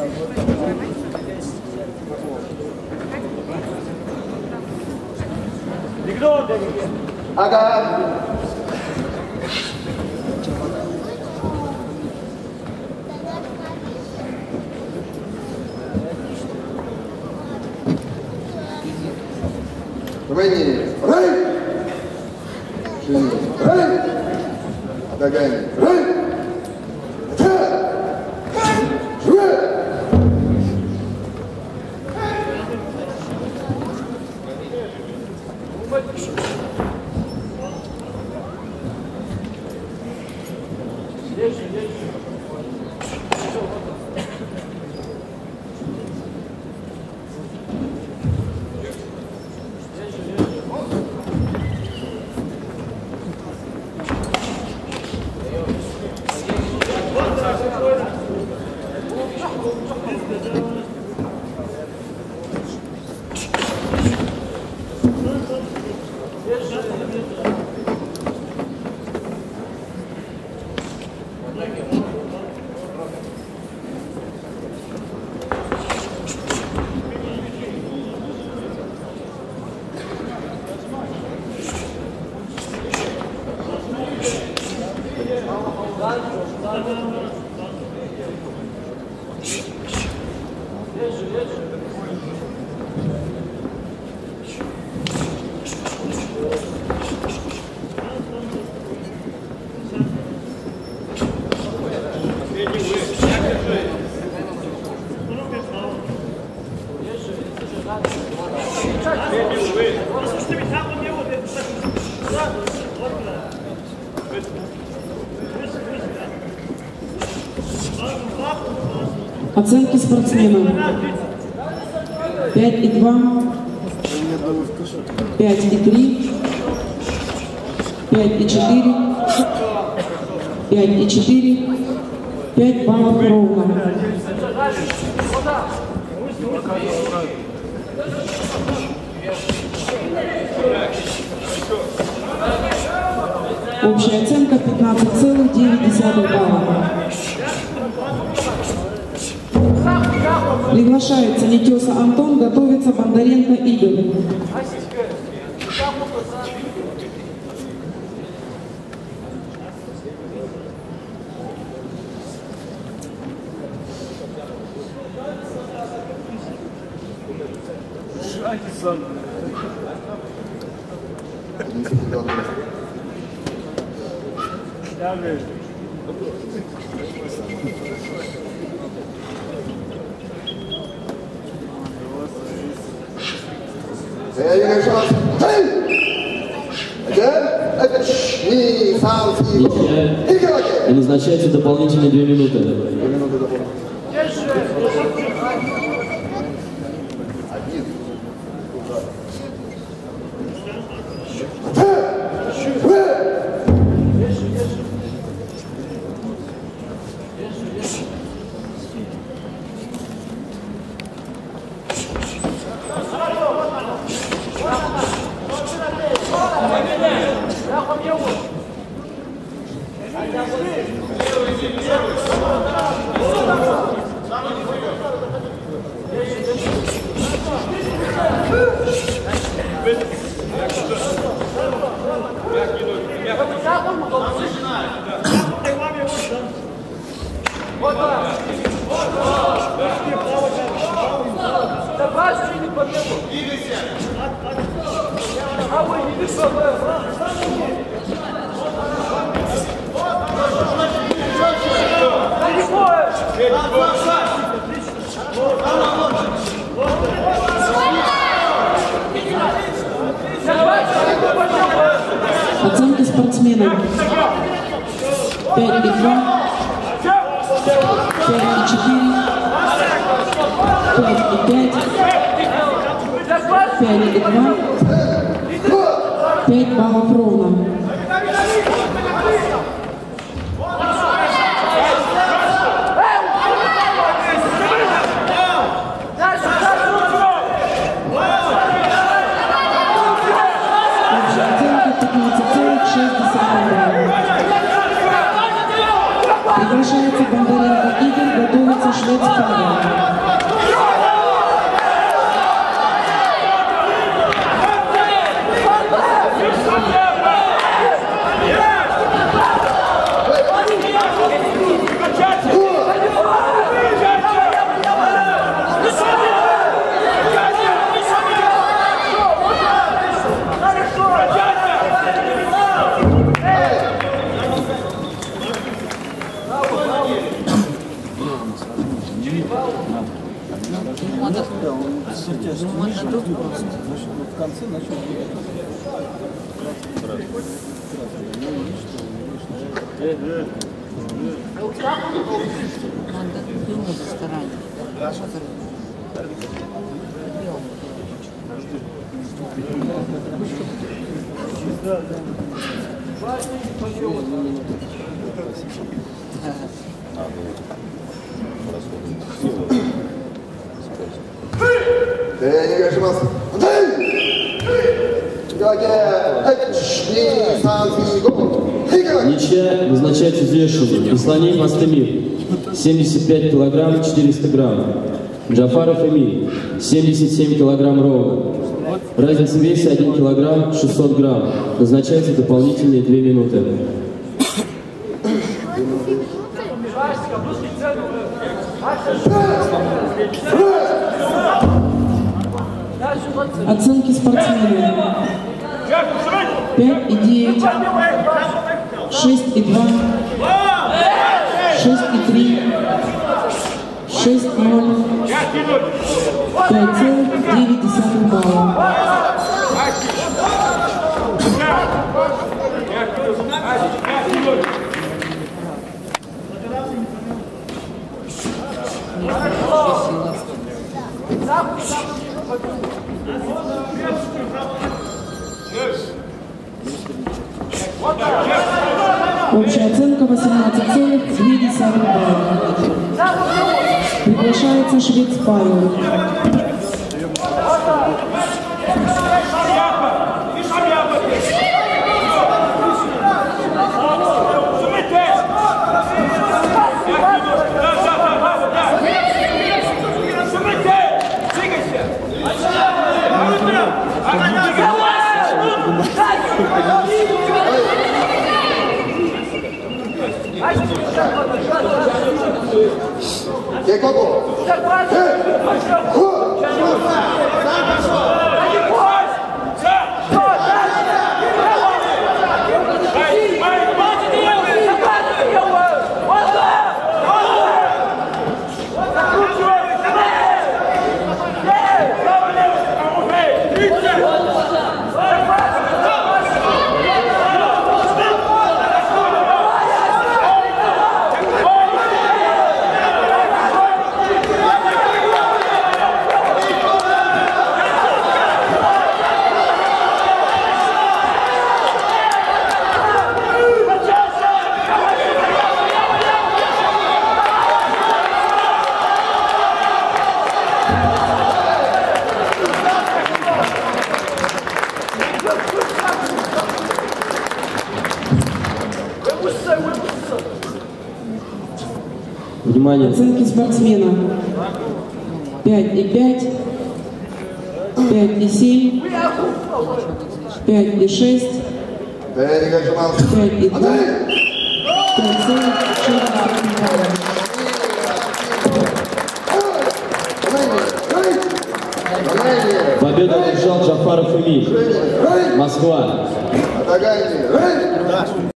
Ага. Войне. Рай! Рай! Догони. Рай! Оценки спортсменов. 5,2, 5,3, 5,4, 5,4, 5 баллов ровно. Общая оценка 15,9 балла. Приглашается Нетеса Антон, готовится Бондаренко Игорь. И назначается дополнительные 2 минуты. Оценки спортсменов. 5,2, 5,4, 5,5, 5,2, 5 баллов ровно. Приглашается Бондаренко Игорь, готовится Швец Павел. Ничья назначается взвешивание. Исланей Мастемир 75 килограмм 400 грамм. Джафаров Эмиль 77 килограмм ровно. Разница в весе 1 килограмм 600 грамм. Назначается дополнительные 2 минуты. Оценки спортсмена. 5,9, 6,2, 6,3, 6,0, 5,9 балла. Общая оценка 18,2 балла. Приглашается швец Павел. Внимание. Оценки спортсмена. 5,5, 5,7, 5,6, 5,2, 5,6 балла. Победу одержал Джафаров Эмиль. Москва.